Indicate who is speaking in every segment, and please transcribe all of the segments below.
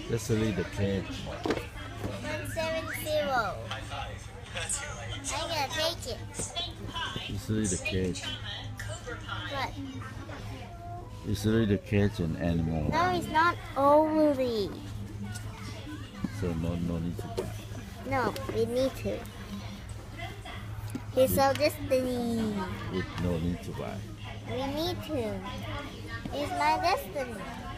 Speaker 1: That's really the cage.
Speaker 2: 170. I'm gonna take it.
Speaker 1: It's really the cage.
Speaker 2: What?
Speaker 1: It's really the cage and animal.
Speaker 2: No, it's not overly.
Speaker 1: So no need to buy.
Speaker 2: No, we need to. It's our destiny.
Speaker 1: With no need to buy.
Speaker 2: We need to. It's my destiny.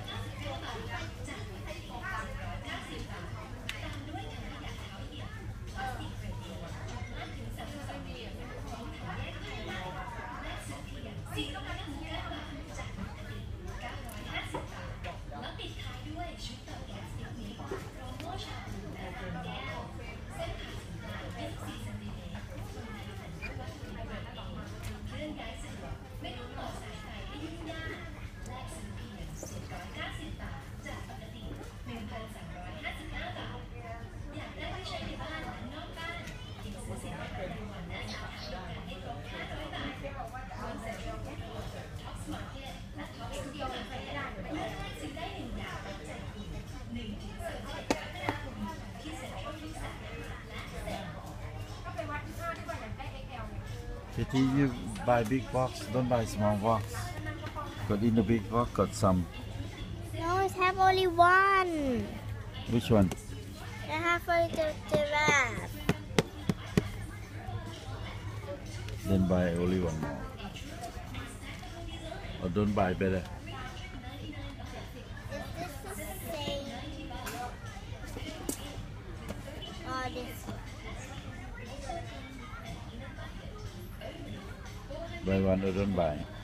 Speaker 1: Katie, you buy big box, don't buy small box. Got in the big box, got some.
Speaker 2: No, it have only one.
Speaker 1: Which one?
Speaker 2: I have only the giraffe.
Speaker 1: Then buy only one more. Or don't buy better.
Speaker 2: Is this the same? Or this one?
Speaker 1: Buy one or don't buy.